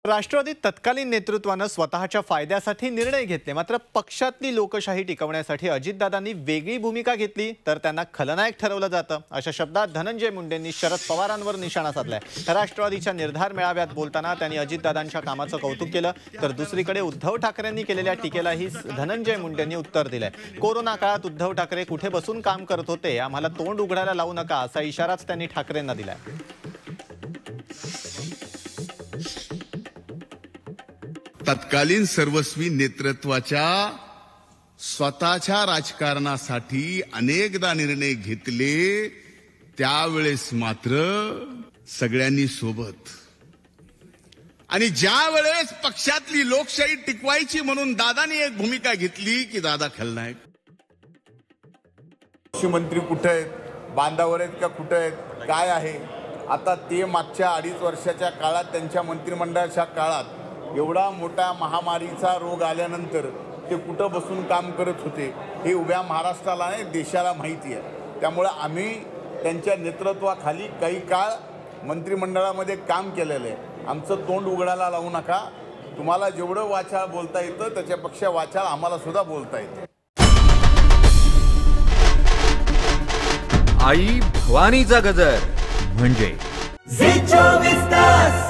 राष्ट्रवादीत तत्कालीन नेतृत्वानं स्वतःच्या फायद्यासाठी निर्णय घेतले, मात्र पक्षातली लोकशाही टिकवण्यासाठी अजितदादांनी वेगळी भूमिका घेतली तर त्यांना खलनायक ठरवलं जातं, अशा शब्दात धनंजय मुंडेंनी शरद पवारांवर निशाणा साधलाय। राष्ट्रवादीच्या निर्धार मेळाव्यात बोलताना त्यांनी अजितदादांच्या कामाचं कौतुक केलं, तर दुसरीकडे उद्धव ठाकरेंनी केलेल्या टीकेलाही धनंजय मुंडेंनी उत्तर दिलंय। कोरोना काळात उद्धव ठाकरे कुठे बसून काम करत होते, आम्हाला तोंड उघडायला लावू नका, असा इशाराच त्यांनी ठाकरेंना दिलाय। तत्कालीन सर्वस्वी नेतृत्वाच्या स्वतःच्या राजकारणासाठी अनेकदा निर्णय घेतले, त्यावेळेस मात्र सगळ्यांनी सोबत आणि ज्या वेळेस पक्षातली लोकशाही टिकवायची म्हणून दादांनी एक भूमिका घेतली की दादा खलनायक। कृषी मंत्री कुठे आहेत, बांधावर आहेत का कुठे आहेत, काय आहे, आता ते मागच्या 2.5 वर्षाच्या काळात त्यांच्या मंत्रिमंडळाच्या काळात एवढा मोठा महामारीचा रोग आल्यानंतर ते कुठं बसून काम करत होते हे उभ्या महाराष्ट्राला नाही देशाला माहिती आहे। त्यामुळे आम्ही त्यांच्या नेतृत्वाखाली काही काळ मंत्रिमंडळामध्ये काम केलेलं आहे। आमचं तोंड उघडायला लावू नका, तुम्हाला जेवढं वाचाळ बोलता येतं त्याच्यापेक्षा वाचाळ आम्हाला सुद्धा बोलता येतं। आई भवानीचा गजर म्हणजे झी 24 तास।